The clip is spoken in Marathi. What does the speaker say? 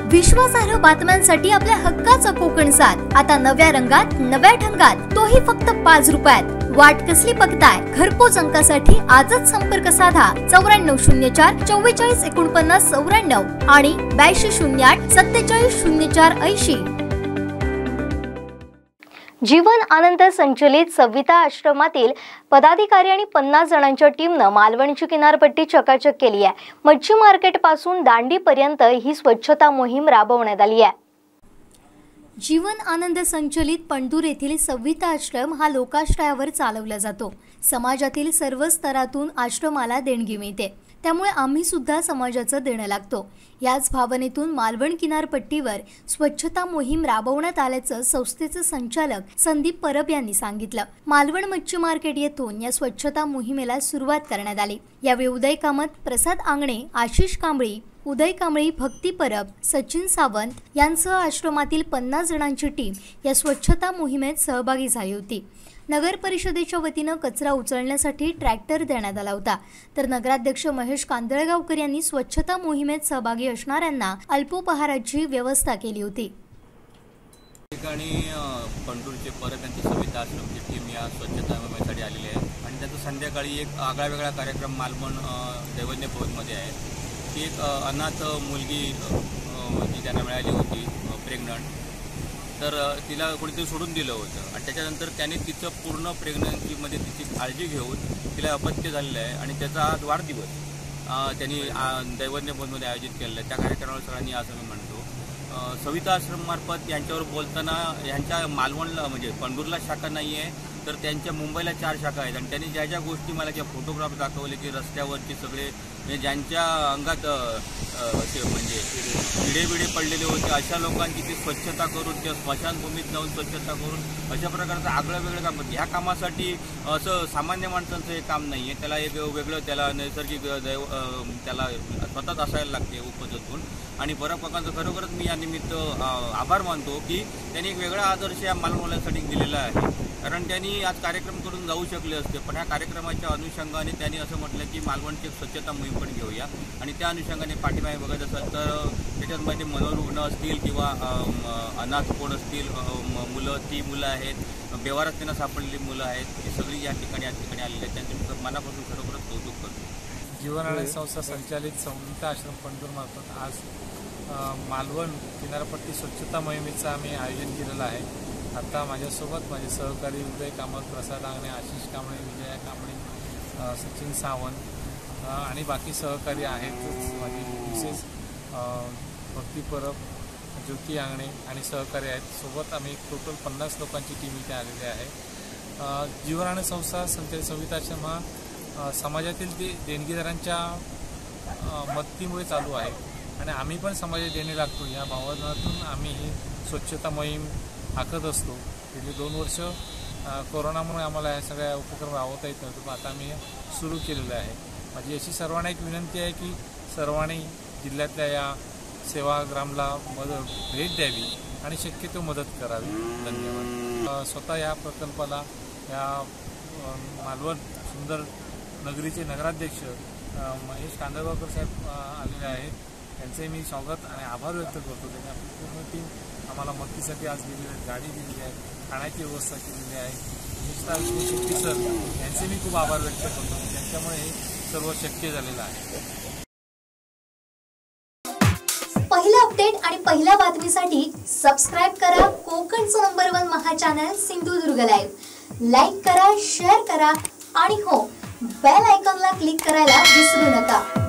विश्वासार्ह बातम्यांसाठी आपल्या हक्काचा कोकण सात आता नव्या रंगात नव्या ढंगात, तोही फक्त 5 रुपयात। वाट कसली बघताय? घरपोच अंकासाठी आजच संपर्क साधा 9404 44 49 94 आणि 8208 47 04 80। जीवन आनंद संचलित सविता आश्रमातील पदाधिकारी आणि 50 जणांच्या टीमने मालवणची किनारपट्टी चकाचक केली आहे। मच्छी मार्केट पासून दांडी पर्यंत ही स्वच्छता मोहीम राबवण्यात आली आहे। जीवन आनंद संचलित पणदूर येथील सविता आश्रम हा लोकाश्रयावर चालवला जातो। समाजातील सर्व स्तरातून आश्रमाला देणगी मिळते, त्यामुळे आम्ही सुद्धा समाजाचं देणं लागतो। याच भावनेतून मालवण किनारपट्टीवर स्वच्छता मोहीम राबवण्यात आल्याचं संस्थेचे संचालक संदीप परब यांनी सांगितलं। मालवण मच्छी मार्केट येथून या स्वच्छता मोहिमेला सुरुवात करण्यात आली। यावेळी उदय कामत, प्रसाद आंगणे, आशिष कांबळी, उदय कांबळी, भक्ती परब, सचिन सावंत यांसह आश्रमातील 50 जणांची टीम या स्वच्छता मोहिमेत सहभागी झाली होती। नगर परिषदेच्या वतीने कचरा उचलण्यासाठी ट्रॅक्टर देण्यात आला होता, तर नगराध्यक्ष महेश कांदळगावकर यांनी स्वच्छता मोहिमेत सहभागी असणाऱ्यांना अल्पोपहाराची व्यवस्था केली होती। ठिकाणी पणदूरचे परब यांची सविता आश्रमची टीम या स्वच्छता मोहिमेसाठी आलेली आहे आणि त्याचा संध्याकाळी एक आगळावेगळा कार्यक्रम मालवण दैवज्ञ भवनमध्ये आहे। ती एक अनाथ मुलगी जी त्यांना मिळाली होती प्रेग्नंट, तर तिला कोणीतरी सोडून दिलं होतं आणि त्याच्यानंतर त्याने तिचं पूर्ण प्रेग्नन्सीमध्ये तिची काळजी घेऊन तिला अपत्य झालेलं आहे आणि त्याचा आज वाढदिवस त्यांनी दैवज्ञ भवनमध्ये आयोजित केलेला आहे। त्या कार्यक्रमाला सगळ्यांनी असं मी म्हणतो सविता आश्रममार्फत यांच्यावर बोलताना यांच्या मालवणला म्हणजे पणदूरला शाखा नाही आहे, तर त्यांच्या मुंबईला 4 शाखा आहेत आणि त्यांनी ज्या ज्या गोष्टी मला ज्या फोटोग्राफ दाखवले की रस्त्यावरचे सगळे म्हणजे ज्यांच्या अंगात म्हणजे किडे पडलेले होते अशा लोकांची ती स्वच्छता करून त्या स्मशानभूमीत जाऊन स्वच्छता करून अशा प्रकारचं आगळं वेगळं काम करते। ह्या कामासाठी असं सामान्य माणसांचं हे काम नाही आहे, त्याला एक वेगळं त्याला नैसर्गिक त्याला स्वतःच असायला लागते उपजतून। आणि परब काकांचं खरोखरच मी या निमित्त आभार मानतो की त्यांनी एक वेगळा आदर्श या मालवणसाठी दिलेला आहे, कारण त्यांनी आज कार्यक्रम करून जाऊ शकले असते, पण ह्या कार्यक्रमाच्या अनुषंगाने त्यांनी असं म्हटलं की मालवणची स्वच्छता मोहीम पण घेऊया आणि त्या अनुषंगाने पाठीमागे बघत असाल तर त्याच्यामध्ये मनोरुग्ण असतील किंवा अनाथ कोण असतील ती मुलं आहेत, बेवारस्तेनं सापडलेली मुलं आहेत, ती सगळी या ठिकाणी आलेली आहेत। त्यांच्या मनापासून खरोखरच कौतुक करतो। जीवन आनंद संस्था संचालित सविता आश्रम पणदूर मार्फत आज मालवण किनारपट्टी स्वच्छता मोहिमेचं आम्ही आयोजन केलेलं आहे। आता माझ्यासोबत माझे सहकारी उदय कामत, प्रसाद आंगणे, आशिष कांबळे, विजया कांबळे, सचिन सावंत आणि बाकी सहकारी आहेतच। माझी विशेष भक्ती परब, ज्योती आंगणे आणि सहकारी आहेत। सोबत आम्ही टोटल 50 लोकांची टीम इथे आलेली आहे। जीवन आनंद संस्था संचालित सविता आश्रम हा समाजातील देणगीदारांच्या मदतीमुळे चालू आहे आणि आम्ही पण समाजात देणे लागतो या भावनातून आम्ही ही स्वच्छता मोहीम आखत असतो। गेली 2 वर्ष कोरोनामुळे आम्हाला या सगळ्या उपक्रम राबवता येत नव्हतं, पण आता आम्ही सुरू केलेलं आहे। माझी अशी सर्वांना एक विनंती आहे की सर्वांनी जिल्ह्यातल्या या सेवाग्रामला भेट द्यावी आणि शक्यतो मदत करावी। धन्यवाद। स्वतः या प्रकल्पाला या मालवण सुंदर नगरीचे नगराध्यक्ष महेश कांदळगावकर साहेब आलेले आहेत, त्यांचे मी स्वागत आणि आभार व्यक्त करतो। त्यांनी आपली पूर्ण टीम आम्हाला मदतीसाठी आज दिलेली आहे, गाडी दिलेली आहे, खाण्याची व्यवस्था केलेली आहे। विशेषतः शेट्टी सर यांचे मी खूप आभार व्यक्त करतो, त्यांच्यामुळे हे सर्व शक्य झालेलं आहे। पहिला अपडेट आणि पहिल्या बातमीसाठी सबस्क्राइब करा कोकणचं नंबर 1 महा चॅनल सिंधुदुर्ग लाईव्ह। लाईक करा, शेअर करा आणि हो, बेल आयकॉनला क्लिक करायला विसरू नका।